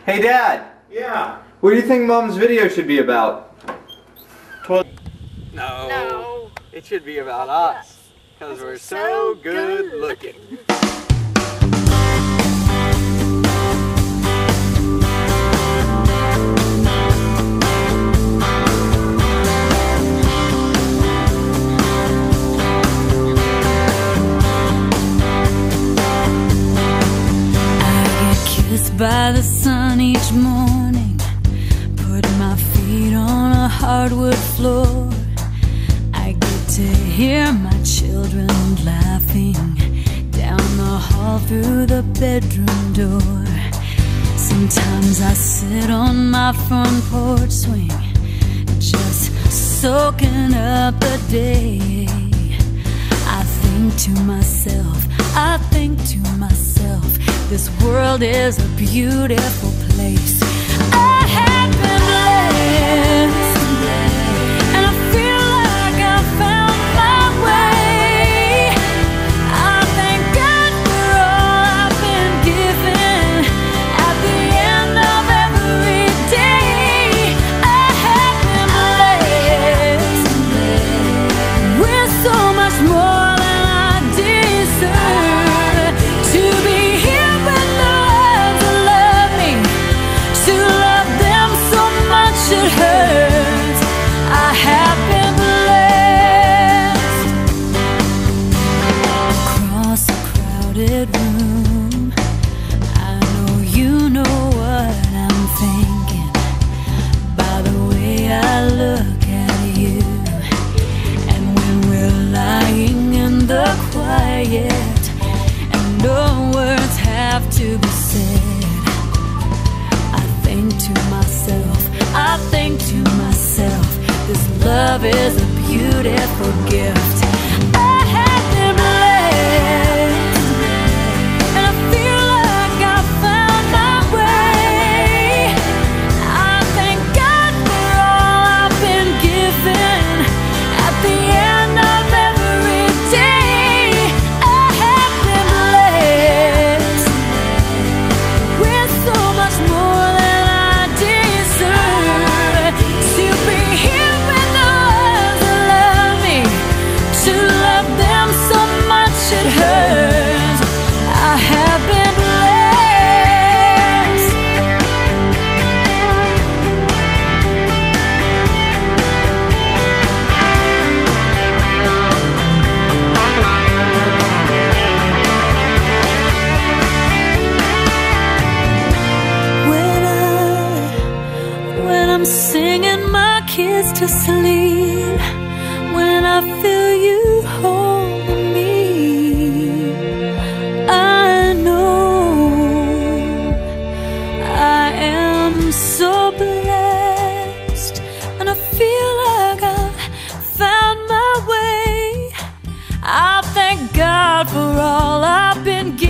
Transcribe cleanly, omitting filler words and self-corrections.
Hey Dad! Yeah. What do you think Mom's video should be about? No. It should be about us. Because we're so good looking. By the sun each morning, put my feet on a hardwood floor. I get to hear my children laughing down the hall through the bedroom door. Sometimes I sit on my front porch swing, just soaking up the day. I think to myself, this world is a beautiful place. I have been blessed, and I feel like I found my way. I thank God for all I've been given at the end of every day. I have been blessed with so much more than I deserve. To be it hurts. I have been blessed. Across a crowded room, I know you know what I'm thinking by the way I look at you. And when we're lying in the quiet and no words have to be said, I think to myself, this love is a beautiful gift. I have been blessed, and I feel like I found my way. I thank God for all I've been given at the end of every day. I have been blessed with so much more than I deserve. To be here with the ones that love me, to love them so much it hurts. I have been blessed. When I'm singing my kids to sleep, when I feel you holding me, I know I am so blessed, and I feel like I found my way. I thank God for all I've been given.